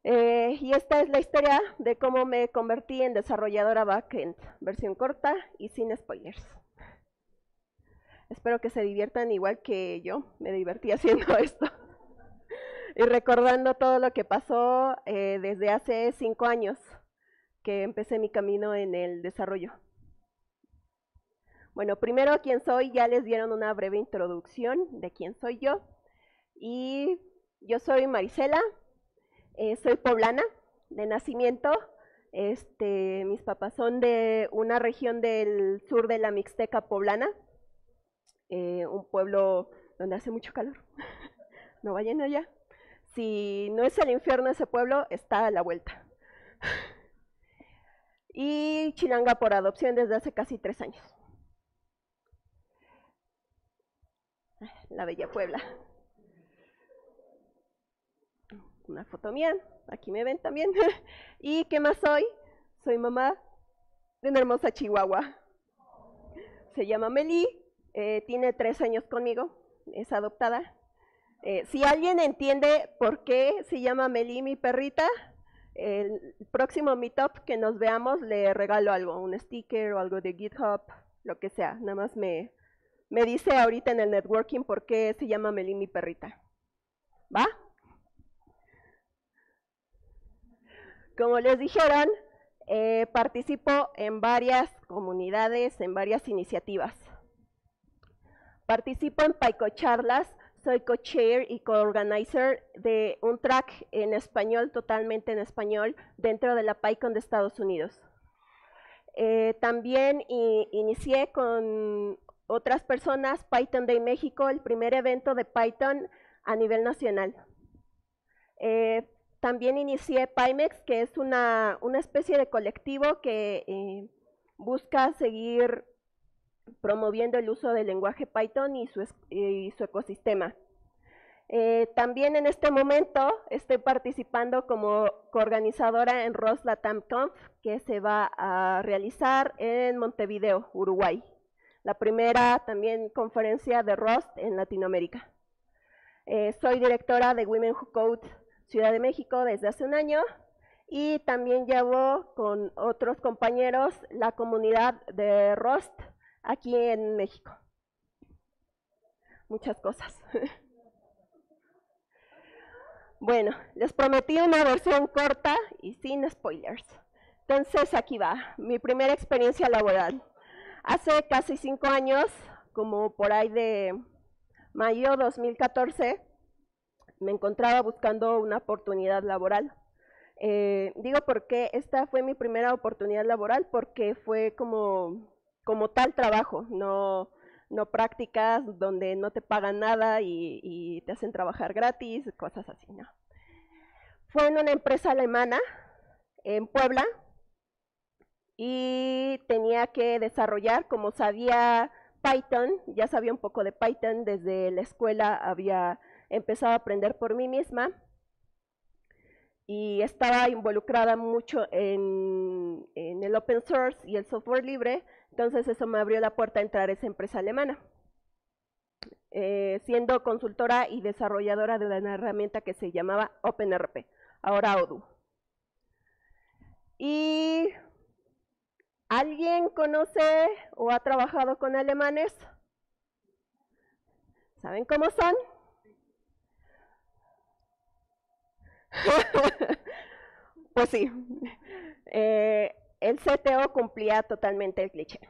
Y esta es la historia de cómo me convertí en desarrolladora backend, versión corta y sin spoilers. Espero que se diviertan igual que yo me divertí haciendo esto. Y recordando todo lo que pasó desde hace 5 años que empecé mi camino en el desarrollo. Bueno, primero quién soy, ya les dieron una breve introducción de quién soy yo. Y yo soy Marisela, soy poblana de nacimiento. Mis papás son de una región del sur de la Mixteca poblana, un pueblo donde hace mucho calor. No vayan allá. Si no es el infierno ese pueblo, está a la vuelta. Y chilanga por adopción desde hace casi 3 años. La bella Puebla. Una foto mía, aquí me ven también. ¿Y qué más soy? Soy mamá de una hermosa chihuahua. Se llama Meli, tiene 3 años conmigo, es adoptada. Si alguien entiende por qué se llama Meli mi perrita, el próximo meetup que nos veamos le regalo algo, un sticker o algo de GitHub, lo que sea. Nada más me dice ahorita en el networking por qué se llama Meli mi perrita. ¿Va? Como les dijeron, participo en varias comunidades, en varias iniciativas. Participo en PyCoCharlas, soy co-chair y co-organizer de un track en español, totalmente en español, dentro de la PyCon de Estados Unidos. También inicié con otras personas Python Day México, el primer evento de Python a nivel nacional. También inicié PyMex, que es una especie de colectivo que busca seguir promoviendo el uso del lenguaje Python y su ecosistema. También en este momento estoy participando como coorganizadora en ROS Latam Conf, que se va a realizar en Montevideo, Uruguay. La primera también conferencia de ROS en Latinoamérica. Soy directora de Women Who Code Ciudad de México desde hace un año y también llevo con otros compañeros la comunidad de Rust aquí en México. Muchas cosas. Bueno, les prometí una versión corta y sin spoilers. Entonces aquí va, mi primera experiencia laboral. Hace casi 5 años, como por ahí de mayo 2014, me encontraba buscando una oportunidad laboral. Digo porque esta fue mi primera oportunidad laboral porque fue como tal trabajo, no prácticas donde no te pagan nada y te hacen trabajar gratis, cosas así, ¿no? Fue en una empresa alemana en Puebla y tenía que desarrollar, como sabía Python, ya sabía un poco de Python, desde la escuela había empezado a aprender por mí misma y estaba involucrada mucho en el open source y el software libre, entonces eso me abrió la puerta a entrar a esa empresa alemana, siendo consultora y desarrolladora de una herramienta que se llamaba OpenRP, ahora Odoo. ¿Y alguien conoce o ha trabajado con alemanes? ¿Saben cómo son? Pues sí, el CTO cumplía totalmente el cliché.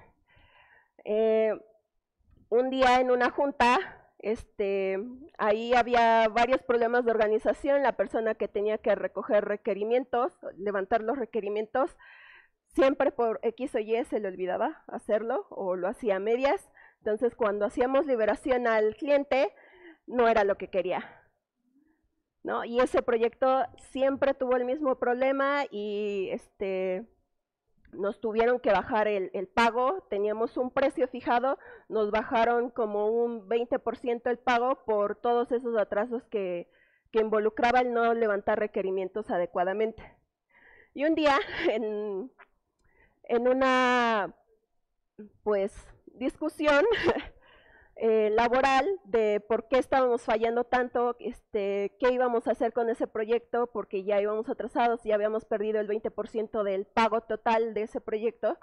Un día en una junta, ahí había varios problemas de organización, la persona que tenía que recoger requerimientos, levantar los requerimientos, siempre por X o Y se le olvidaba hacerlo o lo hacía a medias, entonces cuando hacíamos liberación al cliente, no era lo que quería. ¿No? Y ese proyecto siempre tuvo el mismo problema y nos tuvieron que bajar el pago, teníamos un precio fijado, nos bajaron como un 20% el pago por todos esos atrasos que involucraba el no levantar requerimientos adecuadamente. Y un día, en una pues discusión, laboral de por qué estábamos fallando tanto, qué íbamos a hacer con ese proyecto, porque ya íbamos atrasados, ya habíamos perdido el 20% del pago total de ese proyecto.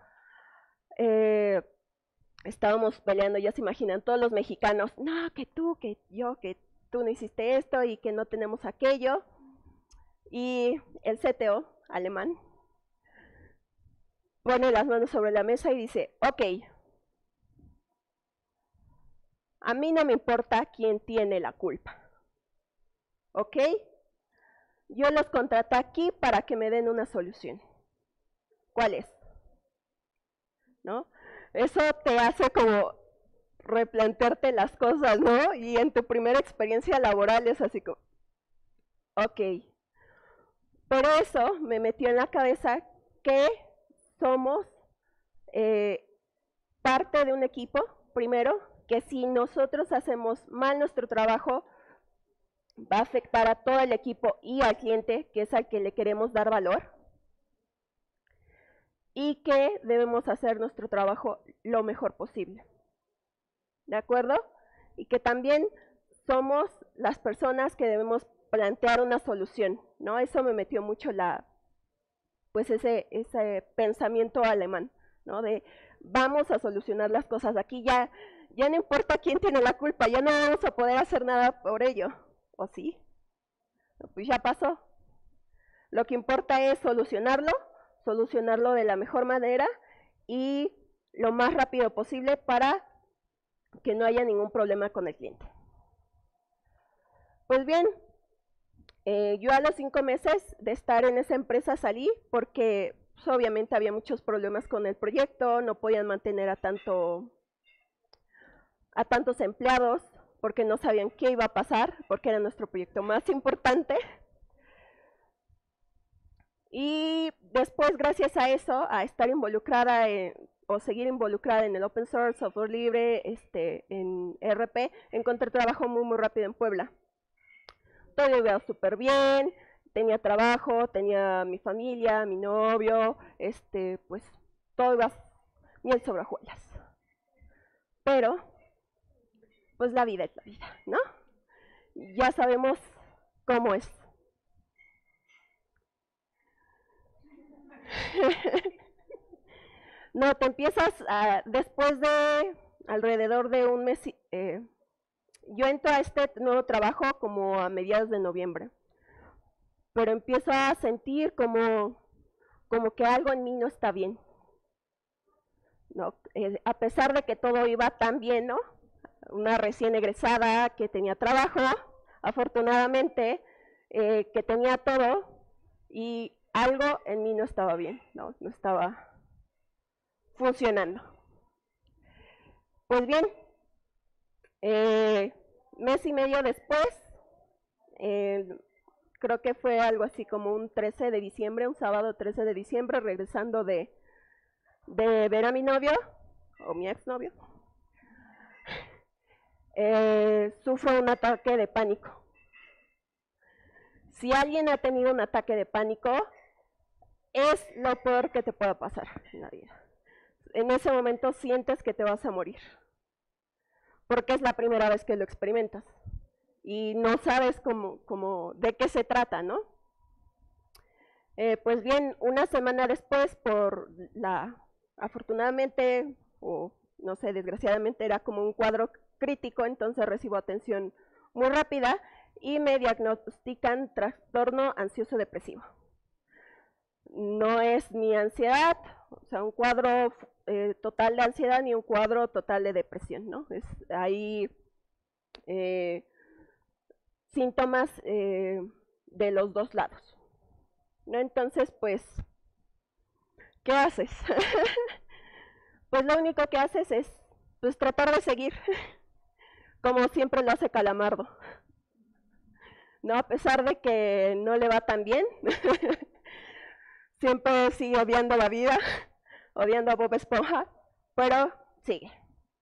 Estábamos peleando, ya se imaginan, todos los mexicanos, no, que tú, que yo, que tú no hiciste esto y que no tenemos aquello. Y el CTO alemán pone las manos sobre la mesa y dice, ok, a mí no me importa quién tiene la culpa, ¿ok? Yo los contraté aquí para que me den una solución. ¿Cuál es? ¿No? Eso te hace como replantearte las cosas, ¿no? Y en tu primera experiencia laboral es así como, ok. Por eso me metió en la cabeza que somos parte de un equipo, primero, que si nosotros hacemos mal nuestro trabajo, va a afectar a todo el equipo y al cliente, que es al que le queremos dar valor, y que debemos hacer nuestro trabajo lo mejor posible. ¿De acuerdo? Y que también somos las personas que debemos plantear una solución, ¿no? Eso me metió mucho ese pensamiento alemán, ¿no? De vamos a solucionar las cosas aquí, ya no importa quién tiene la culpa, ya no vamos a poder hacer nada por ello, ¿o sí? Pues ya pasó. Lo que importa es solucionarlo de la mejor manera y lo más rápido posible para que no haya ningún problema con el cliente. Pues bien, yo a los 5 meses de estar en esa empresa salí porque pues, obviamente había muchos problemas con el proyecto, no podían mantener a tantos empleados porque no sabían qué iba a pasar, porque era nuestro proyecto más importante. Y después, gracias a eso, a estar involucrada o seguir involucrada en el open source, software libre, en RP, encontré trabajo muy rápido en Puebla. Todo iba súper bien, tenía trabajo, tenía mi familia, mi novio, pues todo iba miel sobre hojuelas. Pero, pues la vida es la vida, ¿no? Ya sabemos cómo es. No, te empiezas después de alrededor de un mes. Yo entro a este nuevo trabajo como a mediados de noviembre, pero empiezo a sentir como que algo en mí no está bien, ¿no? A pesar de que todo iba tan bien, ¿no? Una recién egresada que tenía trabajo, afortunadamente, que tenía todo, y algo en mí no estaba bien, no estaba funcionando. Pues bien, mes y medio después, creo que fue algo así como un 13 de diciembre, un sábado 13 de diciembre, regresando de ver a mi novio, o mi exnovio, sufro un ataque de pánico. Si alguien ha tenido un ataque de pánico, es lo peor que te pueda pasar en la vida. En ese momento sientes que te vas a morir, porque es la primera vez que lo experimentas y no sabes cómo de qué se trata, ¿no? Pues bien, una semana después, afortunadamente, o no sé, desgraciadamente era como un cuadro crítico, entonces recibo atención muy rápida y me diagnostican trastorno ansioso depresivo. No es ni ansiedad, o sea, un cuadro total de ansiedad ni un cuadro total de depresión, ¿no? Hay síntomas de los dos lados, ¿no? Entonces, pues, ¿qué haces? Pues lo único que haces es pues tratar de seguir, como siempre lo hace Calamardo, ¿no? A pesar de que no le va tan bien, siempre sigue odiando la vida, odiando a Bob Esponja, pero sigue.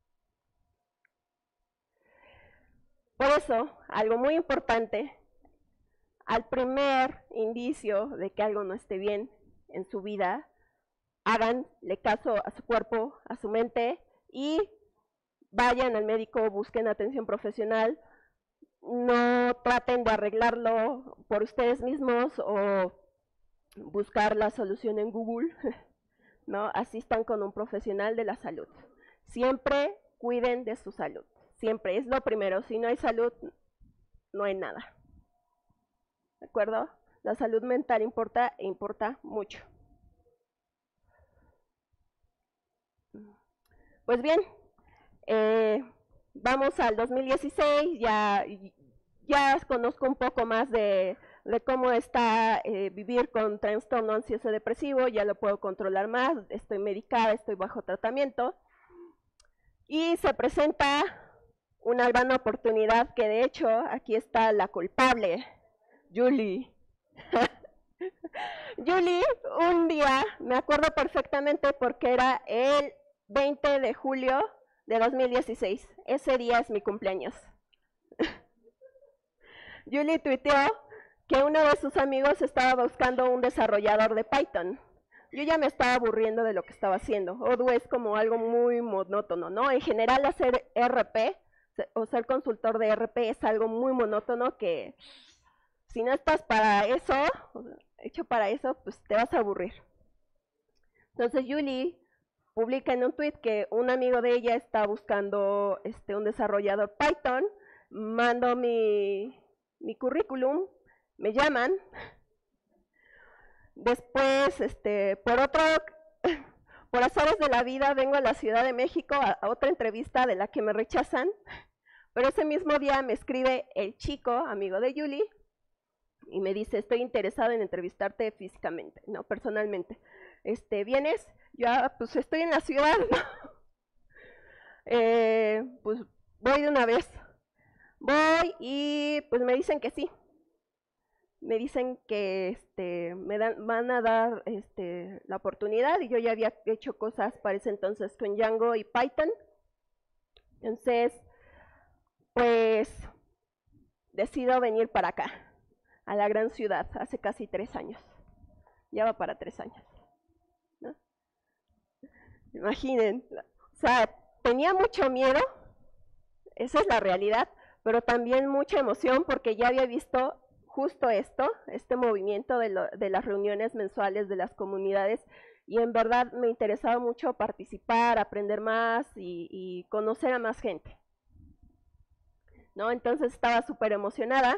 Por eso, algo muy importante, al primer indicio de que algo no esté bien en su vida, háganle caso a su cuerpo, a su mente y vayan al médico, busquen atención profesional, no traten de arreglarlo por ustedes mismos o buscar la solución en Google, ¿no? Asistan con un profesional de la salud. Siempre cuiden de su salud, siempre, es lo primero. Si no hay salud, no hay nada. ¿De acuerdo? La salud mental importa e importa mucho. Pues bien, vamos al 2016, ya conozco un poco más de cómo está vivir con trastorno ansioso depresivo, ya lo puedo controlar más, estoy medicada, estoy bajo tratamiento. Y se presenta una gran oportunidad que de hecho aquí está la culpable, Julie. Julie, un día, me acuerdo perfectamente porque era el 20 de julio de 2016. Ese día es mi cumpleaños. Julie tuiteó que uno de sus amigos estaba buscando un desarrollador de Python. Yo ya me estaba aburriendo de lo que estaba haciendo. Odoo es como algo muy monótono, ¿no? En general hacer RP o ser consultor de RP es algo muy monótono que si no estás para eso, hecho para eso, pues te vas a aburrir. Entonces Julie publica en un tweet que un amigo de ella está buscando un desarrollador Python, mando mi currículum, me llaman, después por azares de la vida vengo a la Ciudad de México a otra entrevista de la que me rechazan, pero ese mismo día me escribe el chico, amigo de Julie, y me dice, estoy interesado en entrevistarte físicamente, no personalmente. ¿Vienes? Yo, pues estoy en la ciudad, ¿no? Pues voy de una vez. Voy y pues me dicen que sí. Me dicen que van a dar la oportunidad y yo ya había hecho cosas para ese entonces con Django y Python. Entonces, pues decido venir para acá, a la gran ciudad, hace casi 3 años. Ya va para 3 años. ¿No? Imaginen, o sea, tenía mucho miedo, esa es la realidad, pero también mucha emoción porque ya había visto justo esto, este movimiento de las reuniones mensuales de las comunidades, y en verdad me interesaba mucho participar, aprender más y conocer a más gente, ¿no? Entonces estaba súper emocionada.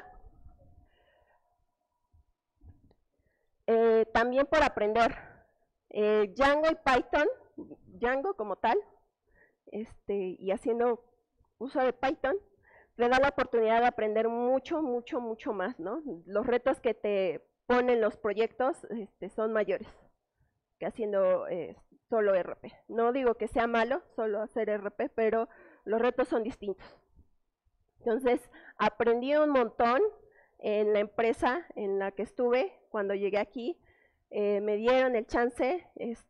También por aprender Django y Python, Django como tal, y haciendo uso de Python, te da la oportunidad de aprender mucho más, ¿no? Los retos que te ponen los proyectos son mayores que haciendo solo RP. No digo que sea malo solo hacer RP, pero los retos son distintos. Entonces, aprendí un montón en la empresa en la que estuve cuando llegué aquí. Me dieron el chance,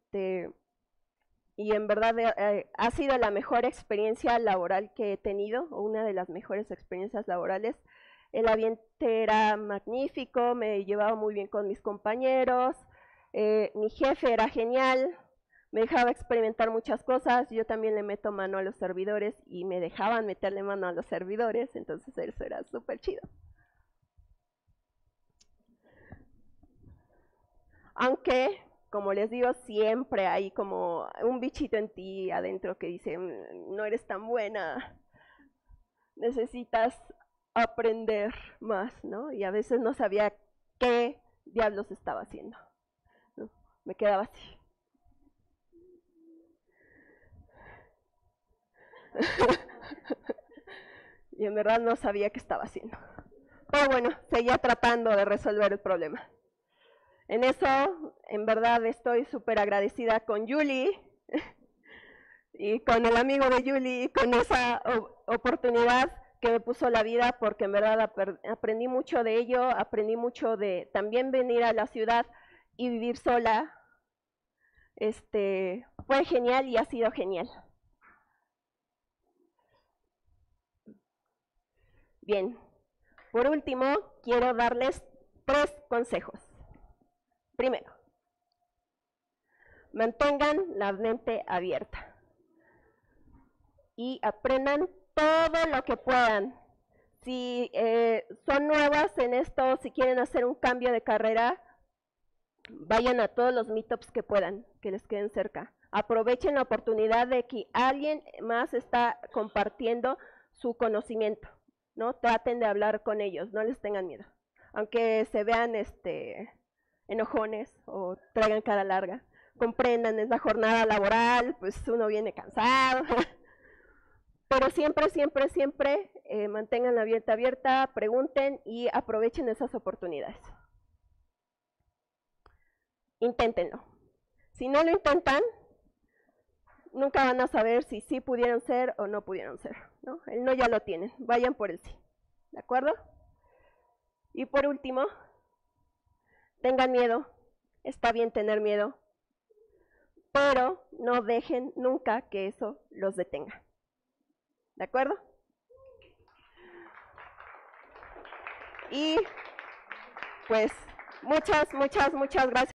y en verdad ha sido la mejor experiencia laboral que he tenido, o una de las mejores experiencias laborales. El ambiente era magnífico, me llevaba muy bien con mis compañeros, mi jefe era genial, me dejaba experimentar muchas cosas, yo también le meto mano a los servidores y me dejaban meterle mano a los servidores, entonces eso era súper chido. Aunque, como les digo, siempre hay como un bichito en ti adentro que dice, no eres tan buena, necesitas aprender más, ¿no? Y a veces no sabía qué diablos estaba haciendo, ¿no? Me quedaba así. Y en verdad no sabía qué estaba haciendo. Pero bueno, seguía tratando de resolver el problema. En eso, en verdad, estoy súper agradecida con Julie y con el amigo de Julie, con esa oportunidad que me puso la vida, porque en verdad aprendí mucho de ello, aprendí mucho de también venir a la ciudad y vivir sola. Fue genial y ha sido genial. Bien, por último, quiero darles 3 consejos. Primero, mantengan la mente abierta. y aprendan todo lo que puedan. Si son nuevas en esto, si quieren hacer un cambio de carrera, vayan a todos los meetups que puedan, que les queden cerca. Aprovechen la oportunidad de que alguien más está compartiendo su conocimiento, ¿no? Traten de hablar con ellos, no les tengan miedo. Aunque se vean enojones o traigan cara larga. Comprendan, es la jornada laboral, pues uno viene cansado. Pero siempre, siempre, siempre mantengan la mente abierta, pregunten y aprovechen esas oportunidades. Inténtenlo. Si no lo intentan, nunca van a saber si sí pudieron ser o no pudieron ser, ¿no? El no ya lo tienen, vayan por el sí. ¿De acuerdo? Y por último, tengan miedo, está bien tener miedo, pero no dejen nunca que eso los detenga. ¿De acuerdo? Y pues muchas, muchas, muchas gracias.